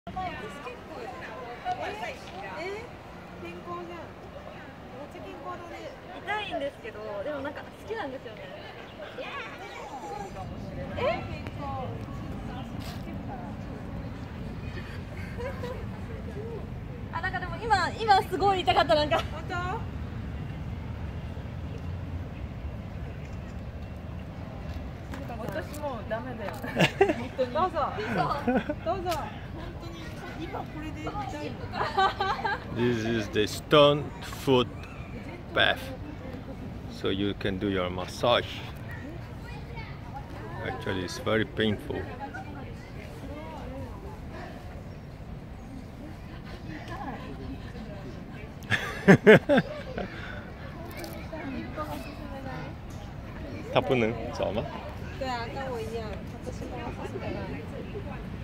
健康じゃん。めっちゃ健康だね。 痛いんですけど、でもなんか好きなんですよね。 健康。 あ、なんかでも今すごい痛かったなんか。 本当？私もうダメだよ。本当に。どうぞ。どうぞ。本当に今これで痛いの。 This is the stone foot bath, so you can do your massage. Actually, it's very painful. 타프는 저吗？ 对啊，跟我一样，他不是跟我是什么？